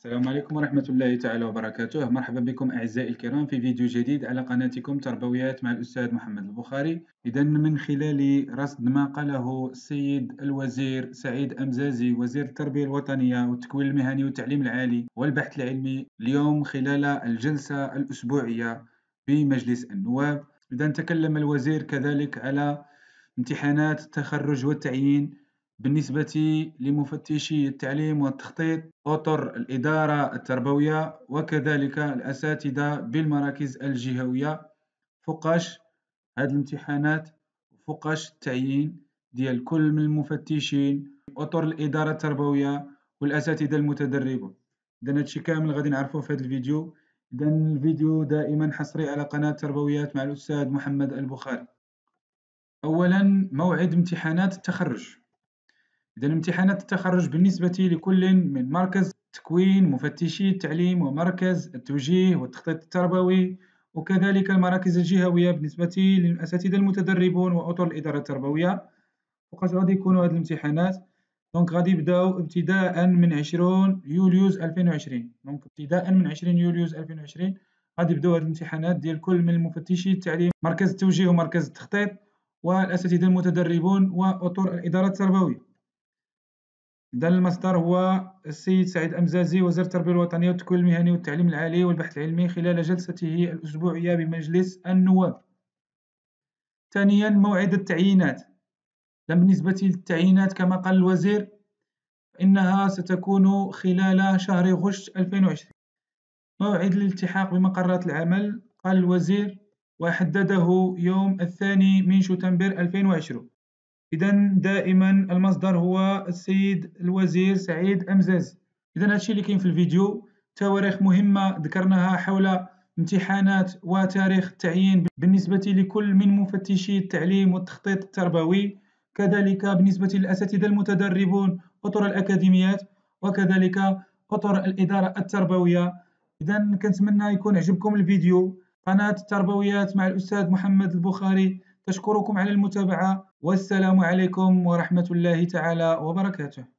السلام عليكم ورحمة الله تعالى وبركاته. مرحبا بكم أعزائي الكرام في فيديو جديد على قناتكم تربويات مع الأستاذ محمد البخاري. إذا من خلال رصد ما قاله السيد الوزير سعيد أمزازي وزير التربية الوطنية والتكوين المهني والتعليم العالي والبحث العلمي اليوم خلال الجلسة الأسبوعية بمجلس النواب، إذا تكلم الوزير كذلك على امتحانات التخرج والتعيين بالنسبة لمفتشي التعليم والتخطيط، أطر الإدارة التربوية وكذلك الأساتذة بالمراكز الجهوية. فوقاش هاد الامتحانات وفوقاش التعيين ديال كل من المفتشين أطر الإدارة التربوية والأساتذة المتدربون. إذا هادشي كامل غادي نعرفوه في هذا الفيديو. إذا الفيديو دائما حصري على قناة تربويات مع الأستاذ محمد البخاري. أولا موعد امتحانات التخرج. إذا امتحانات التخرج بالنسبة لكل من مركز تكوين مفتشي التعليم ومركز التوجيه والتخطيط التربوي وكذلك المراكز الجهوية بالنسبة للأساتذة المتدربون وأطر الإدارة التربوية. وقاش غادي يكونوا هاد الامتحانات؟ غادي يبداو ابتداء من 20 يوليوز 2020. ابتداء من 20 يوليوز 2020 غادي يبداو هاد الامتحانات ديال كل من المفتشي التعليم مركز التوجيه ومركز التخطيط والأساتذة المتدربون وأطر الإدارة التربوية. إذا المصدر هو السيد سعيد أمزازي وزير التربية الوطنية والتكوين المهني والتعليم العالي والبحث العلمي خلال جلسته الأسبوعية بمجلس النواب. ثانيا موعد التعيينات. بالنسبة للتعيينات كما قال الوزير إنها ستكون خلال شهر غشت 2020. موعد الالتحاق بمقرات العمل قال الوزير وحدده يوم 2 من شتنبر 2020. إذا دائما المصدر هو السيد الوزير سعيد أمزازي. إذا هادشي اللي كاين في الفيديو. تواريخ مهمة ذكرناها حول امتحانات وتاريخ التعيين بالنسبة لكل من مفتشي التعليم والتخطيط التربوي، كذلك بالنسبة للأساتذة المتدربون أطر الأكاديميات وكذلك أطر الإدارة التربوية. إذا كنتمنى يكون عجبكم الفيديو. قناة التربويات مع الأستاذ محمد البخاري تشكركم على المتابعة، والسلام عليكم ورحمة الله تعالى وبركاته.